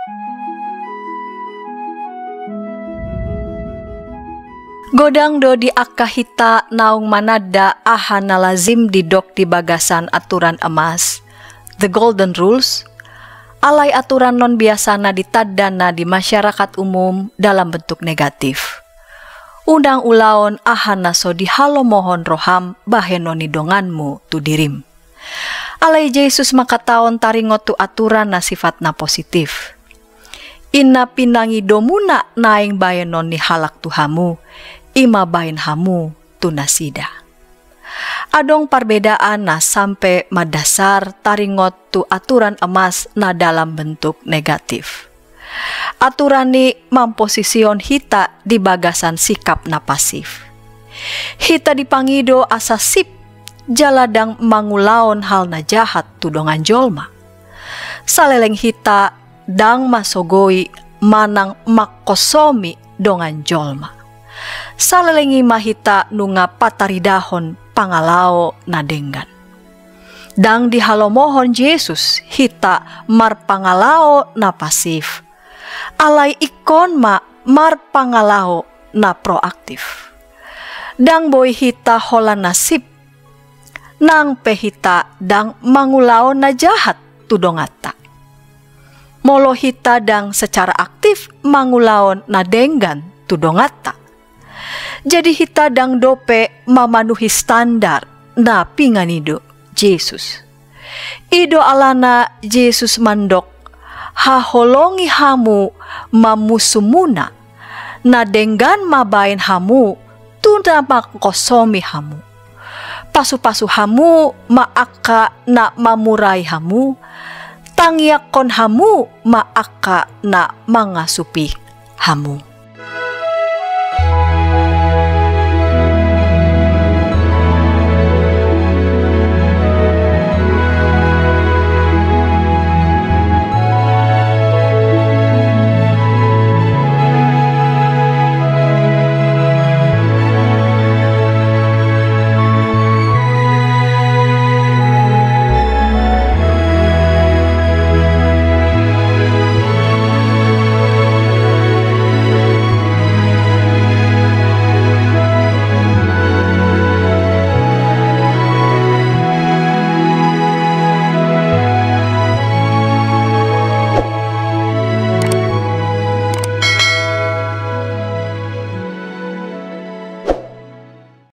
Godang do di akahita naung manada ahana lazim didok di bagasan aturan emas, the golden rules, alai aturan non biasana ditadana di masyarakat umum dalam bentuk negatif. Undang ulaon ahana so dihalo mohon roham bahenoni donganmu tu dirim. Alai Yesus makataon taringot tu aturan na sifatna positif. Inna pinangi domuna naing bayenon ni halak tuhamu, ima bayin hamu tunasida. Adong perbedaan na sampai madasar taringot tu aturan emas na dalam bentuk negatif. Aturan ni mamposision hita di bagasan sikap na pasif. Hita dipangido asa sip jaladang mangulaon hal na jahat tu dongan jolma. Saleleng hita dang masogoi manang makosomi dongan jolma. Salelengi mahita nunga pataridahon pangalao na denggan. Dang dihalomohon Yesus hita marpangalao na pasif. Alai ikon marpangalao na proaktif. Dang boy hita hola nasib. Nang pehita dang mangulao na jahat tudongata. Molo hita dang secara aktif mangulaon na denggan tudongata. Jadi hita dang dope mamanuhi standar na pinganido Yesus. Ido alana Yesus mandok haholongi hamu mamusumuna na denggan mabain hamu tuna makosomi hamu. Pasu-pasu hamu maaka na mamurai hamu, tangyakon hamu maaka na mangasupi hamu.